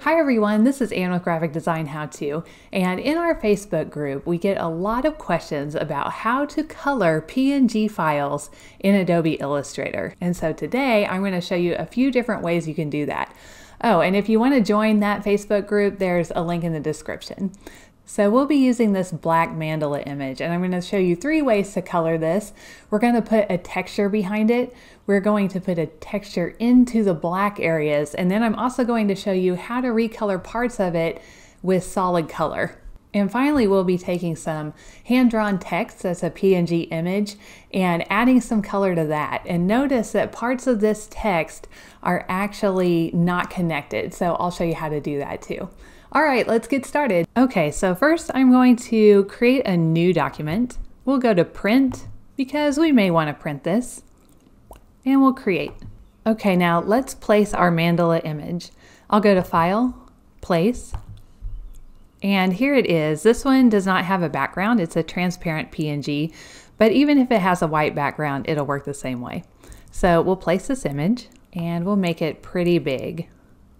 Hi everyone, this is Anne with Graphic Design How To, and in our Facebook group we get a lot of questions about how to color PNG files in Adobe Illustrator. And so today I'm going to show you a few different ways you can do that. Oh, and if you want to join that Facebook group, there's a link in the description. So we'll be using this black mandala image, and I'm going to show you 3 ways to color this. We're going to put a texture behind it. We're going to put a texture into the black areas, and then I'm also going to show you how to recolor parts of it with solid color. And finally, we'll be taking some hand-drawn text that's a PNG image and adding some color to that. And notice that parts of this text are actually not connected, so I'll show you how to do that too. All right, let's get started. Okay, so first I'm going to create a new document. We'll go to print because we may want to print this, and we'll create. Okay, now let's place our mandala image. I'll go to File, Place, and here it is. This one does not have a background. It's a transparent PNG, but even if it has a white background, it'll work the same way. So we'll place this image and we'll make it pretty big.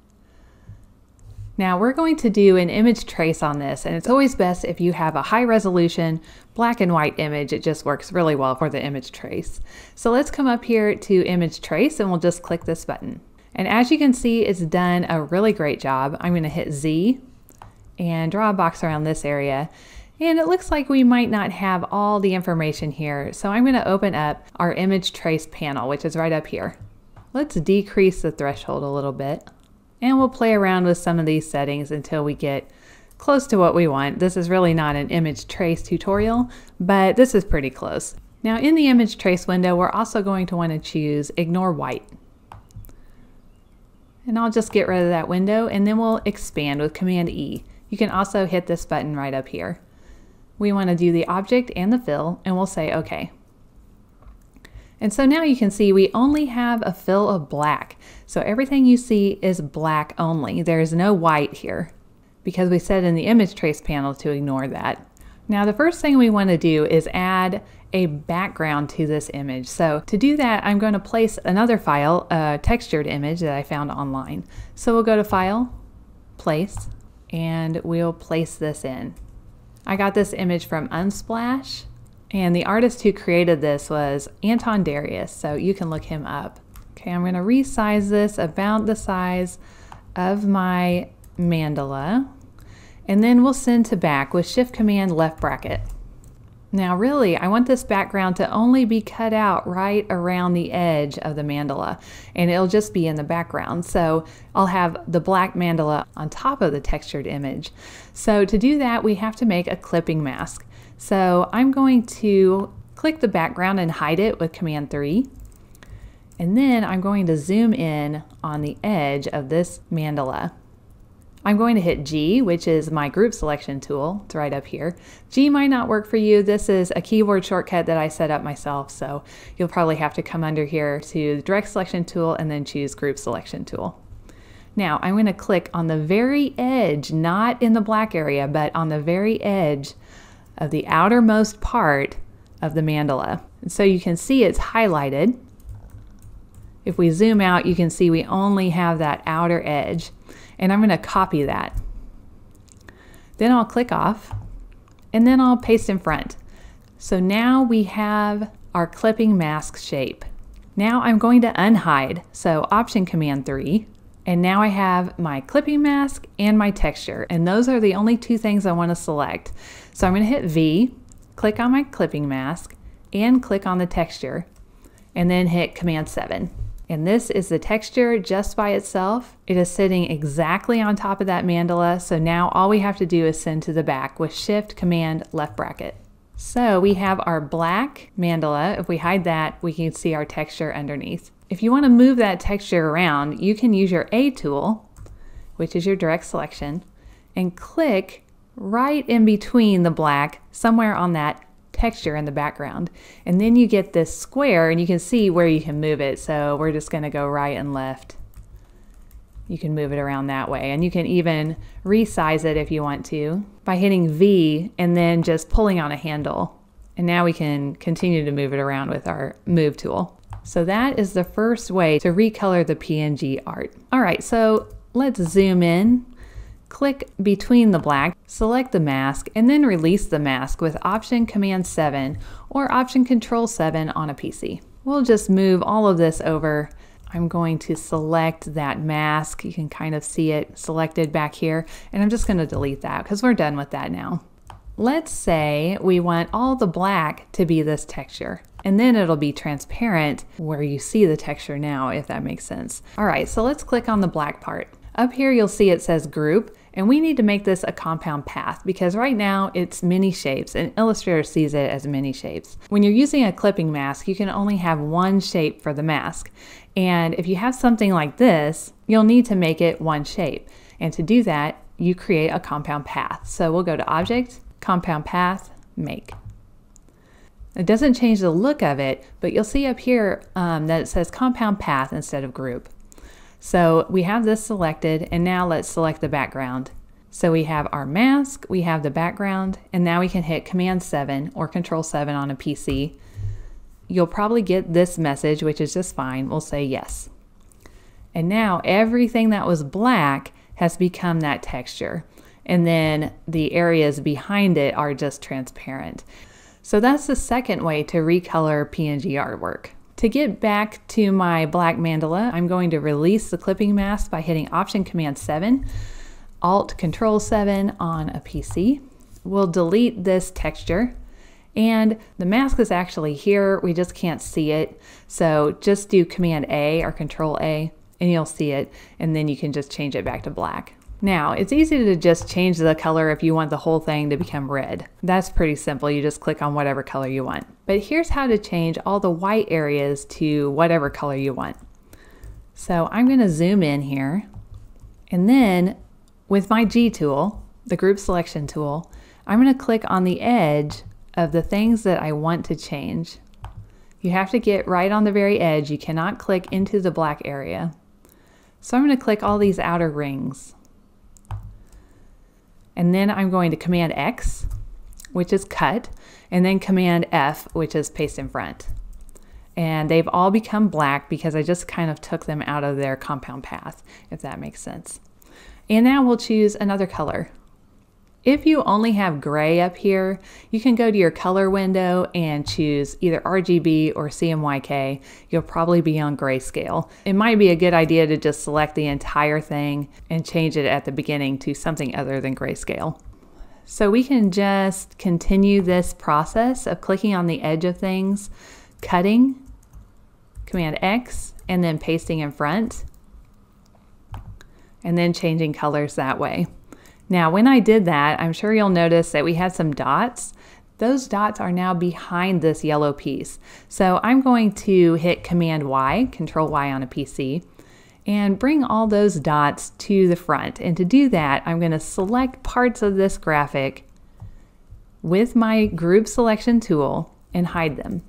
Now we're going to do an image trace on this, and it's always best if you have a high resolution black and white image. It just works really well for the image trace. So let's come up here to image trace and we'll just click this button. And as you can see, it's done a really great job. I'm going to hit Z and draw a box around this area. And it looks like we might not have all the information here. So I'm going to open up our image trace panel, which is right up here. Let's decrease the threshold a little bit. And we'll play around with some of these settings until we get close to what we want. This is really not an image trace tutorial, but this is pretty close. Now in the image trace window, we're also going to want to choose Ignore White. And I'll just get rid of that window, and then we'll expand with Command E. You can also hit this button right up here. We want to do the object and the fill, and we'll say OK. And so now you can see we only have a fill of black. So everything you see is black only. There's no white here because we said in the image trace panel to ignore that. Now the first thing we want to do is add a background to this image. So to do that, I'm going to place another file, a textured image that I found online. So we'll go to File, Place, and we'll place this in. I got this image from Unsplash. And the artist who created this was Anton Darius, so you can look him up. Okay, I'm going to resize this about the size of my mandala, and then we'll send to back with Shift Command left bracket. Now really, I want this background to only be cut out right around the edge of the mandala, and it'll just be in the background. So I'll have the black mandala on top of the textured image. So to do that, we have to make a clipping mask. So I'm going to click the background and hide it with Command 3. And then I'm going to zoom in on the edge of this mandala. I'm going to hit G, which is my group selection tool. It's right up here. G might not work for you. This is a keyboard shortcut that I set up myself, so you'll probably have to come under here to the direct selection tool and then choose group selection tool. Now I'm going to click on the very edge, not in the black area, but on the very edge of the outermost part of the mandala. And so you can see it's highlighted. If we zoom out, you can see we only have that outer edge. And I'm going to copy that. Then I'll click off, and then I'll paste in front. So now we have our clipping mask shape. Now I'm going to unhide, so Option Command 3. And now I have my clipping mask and my texture, and those are the only 2 things I want to select. So I'm going to hit V, click on my clipping mask, and click on the texture, and then hit Command 7. And this is the texture just by itself. It is sitting exactly on top of that mandala, so now all we have to do is send to the back with Shift Command left bracket. So we have our black mandala. If we hide that, we can see our texture underneath. If you want to move that texture around, you can use your A tool, which is your direct selection, and click right in between the black, somewhere on that texture in the background. And then you get this square, and you can see where you can move it. So we're just going to go right and left. You can move it around that way, and you can even resize it if you want to by hitting V and then just pulling on a handle. And now we can continue to move it around with our Move tool. So that is the first way to recolor the PNG art. All right, so let's zoom in Click between the black, select the mask, and then release the mask with Option Command 7 or Option Control 7 on a PC. We'll just move all of this over. I'm going to select that mask. You can kind of see it selected back here, and I'm just going to delete that because we're done with that now. Let's say we want all the black to be this texture, and then it'll be transparent where you see the texture now, if that makes sense. All right, so let's click on the black part. Up here you'll see it says group, and we need to make this a compound path because right now it's many shapes and Illustrator sees it as many shapes. When you're using a clipping mask, you can only have one shape for the mask. And if you have something like this, you'll need to make it one shape. And to do that, you create a compound path. So we'll go to Object, Compound Path, Make. It doesn't change the look of it, but you'll see up here that it says Compound Path instead of Group. So we have this selected, and now let's select the background. So we have our mask, we have the background, and now we can hit Command 7 or Control 7 on a PC. You'll probably get this message, which is just fine. We'll say yes. And now everything that was black has become that texture. And then the areas behind it are just transparent. So that's the second way to recolor PNG artwork. To get back to my black mandala, I'm going to release the clipping mask by hitting Option Command 7, Alt Control 7 on a PC. We'll delete this texture, and the mask is actually here. We just can't see it. So just do Command A or Control A and you'll see it, and then you can just change it back to black. Now, it's easy to just change the color if you want the whole thing to become red. That's pretty simple. You just click on whatever color you want. But here's how to change all the white areas to whatever color you want. So I'm going to zoom in here, and then with my G tool, the group selection tool, I'm going to click on the edge of the things that I want to change. You have to get right on the very edge. You cannot click into the black area. So I'm going to click all these outer rings. And then I'm going to Command X, which is cut, and then Command F, which is paste in front. And they've all become black because I just kind of took them out of their compound path, if that makes sense. And now we'll choose another color. If you only have gray up here, you can go to your color window and choose either RGB or CMYK. You'll probably be on grayscale. It might be a good idea to just select the entire thing and change it at the beginning to something other than grayscale. So we can just continue this process of clicking on the edge of things, cutting, Command X, and then pasting in front, and then changing colors that way. Now, when I did that, I'm sure you'll notice that we had some dots. Those dots are now behind this yellow piece. So I'm going to hit Command Y, Control Y on a PC, and bring all those dots to the front. And to do that, I'm going to select parts of this graphic with my group selection tool and hide them.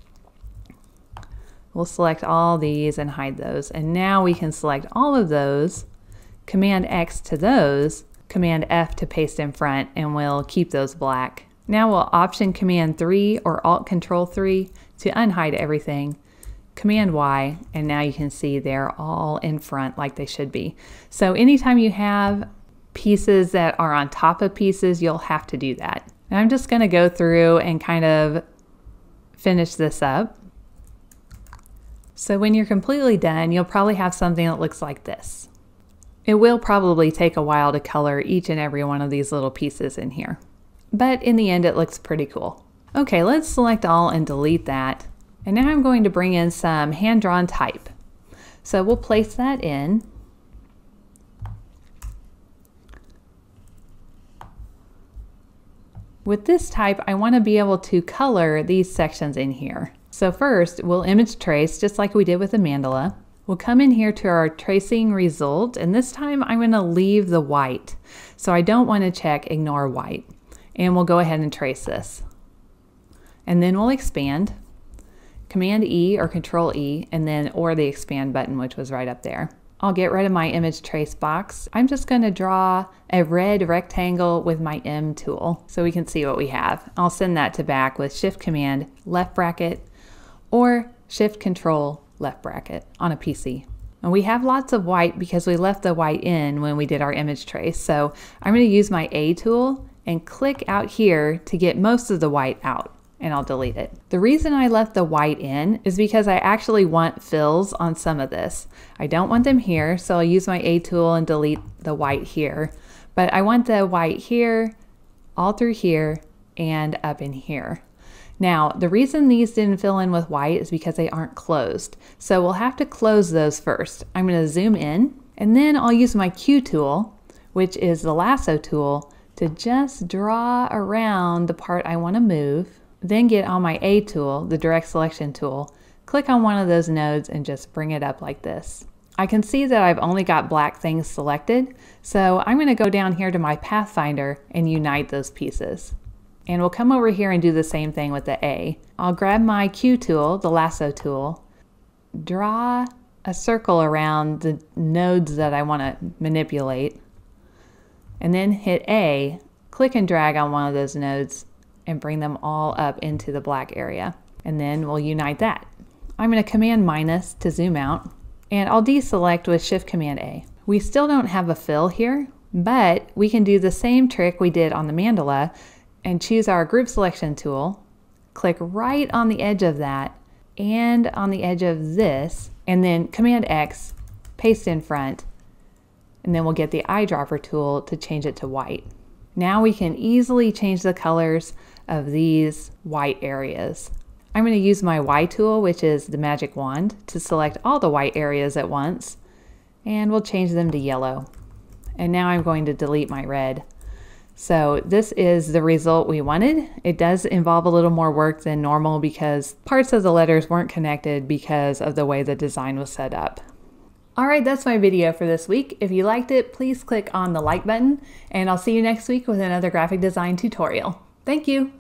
We'll select all these and hide those. And now we can select all of those, Command X to those, Command F to paste in front, and we'll keep those black. Now we'll Option Command 3 or Alt Control 3 to unhide everything. Command Y, and now you can see they're all in front like they should be. So anytime you have pieces that are on top of pieces, you'll have to do that. And I'm just going to go through and kind of finish this up. So when you're completely done, you'll probably have something that looks like this. It will probably take a while to color each and every one of these little pieces in here, but in the end it looks pretty cool. Okay, let's select all and delete that. And now I'm going to bring in some hand-drawn type. So we'll place that in. With this type, I want to be able to color these sections in here. So first, we'll image trace just like we did with the mandala. We'll come in here to our tracing result, and this time I'm going to leave the white. So I don't want to check ignore white. And we'll go ahead and trace this. And then we'll expand. Command E or Control E, and then or the expand button, which was right up there. I'll get rid of my image trace box. I'm just going to draw a red rectangle with my M tool so we can see what we have. I'll send that to back with Shift Command left bracket or Shift Control left bracket on a PC. And we have lots of white because we left the white in when we did our image trace. So I'm going to use my A tool and click out here to get most of the white out, and I'll delete it. The reason I left the white in is because I actually want fills on some of this. I don't want them here, so I'll use my A tool and delete the white here. But I want the white here, all through here, and up in here. Now, the reason these didn't fill in with white is because they aren't closed. So we'll have to close those first. I'm going to zoom in, and then I'll use my Q tool, which is the lasso tool, to just draw around the part I want to move. Then get on my A tool, the direct selection tool, click on one of those nodes and just bring it up like this. I can see that I've only got black things selected, so I'm going to go down here to my Pathfinder and unite those pieces. And we'll come over here and do the same thing with the A. I'll grab my Q tool, the lasso tool, draw a circle around the nodes that I want to manipulate, and then hit A, click and drag on one of those nodes and bring them all up into the black area. And then we'll unite that. I'm going to Command minus to zoom out, and I'll deselect with Shift Command A. We still don't have a fill here, but we can do the same trick we did on the mandala and choose our group selection tool, click right on the edge of that and on the edge of this, and then Command X, paste in front, and then we'll get the eyedropper tool to change it to white. Now we can easily change the colors of these white areas. I'm going to use my Y tool, which is the magic wand, to select all the white areas at once, and we'll change them to yellow. And now I'm going to delete my red. So this is the result we wanted. It does involve a little more work than normal because parts of the letters weren't connected because of the way the design was set up. Alright, that's my video for this week. If you liked it, please click on the like button, and I'll see you next week with another graphic design tutorial. Thank you!